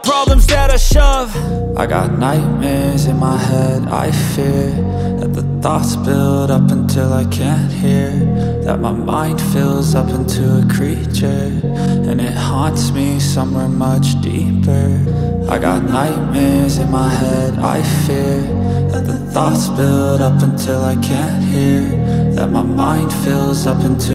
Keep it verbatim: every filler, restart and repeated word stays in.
problems that I shove. I got nightmares in my head, I fear that the thoughts build up until I can't hear, that my mind fills up into a creature, and it haunts me somewhere much deeper. I got nightmares in my head, I fear that the thoughts build up until I can't hear, that my mind fills up into